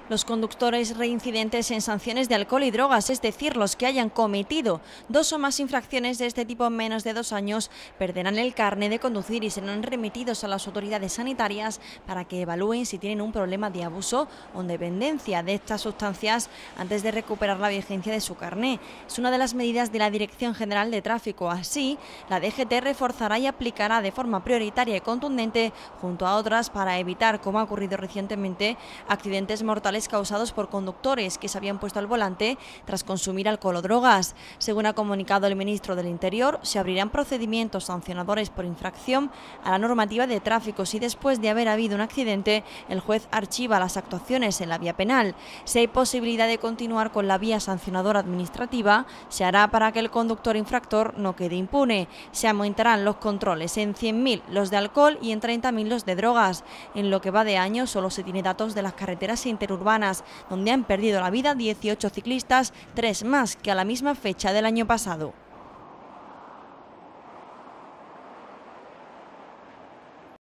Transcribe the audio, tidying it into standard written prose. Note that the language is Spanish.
Los conductores reincidentes en sanciones de alcohol y drogas, es decir, los que hayan cometido 2 o más infracciones de este tipo en menos de 2 años, perderán el carné de conducir y serán remitidos a las autoridades sanitarias para que evalúen si tienen un problema de abuso o dependencia de estas sustancias antes de recuperar la vigencia de su carné. Es una de las medidas de la Dirección General de Tráfico. Así, la DGT reforzará y aplicará de forma prioritaria y contundente, junto a otras, para evitar, como ha ocurrido recientemente, accidentes mortales causados por conductores que se habían puesto al volante tras consumir alcohol o drogas. Según ha comunicado el ministro del Interior, se abrirán procedimientos sancionadores por infracción a la normativa de tráfico si después de haber habido un accidente el juez archiva las actuaciones en la vía penal. Si hay posibilidad de continuar con la vía sancionadora administrativa, se hará para que el conductor infractor no quede impune. Se aumentarán los controles en 100.000 los de alcohol y en 30.000 los de drogas. En lo que va de año solo se tiene datos de las carreteras interurbanas, donde han perdido la vida 18 ciclistas, 3 más que a la misma fecha del año pasado.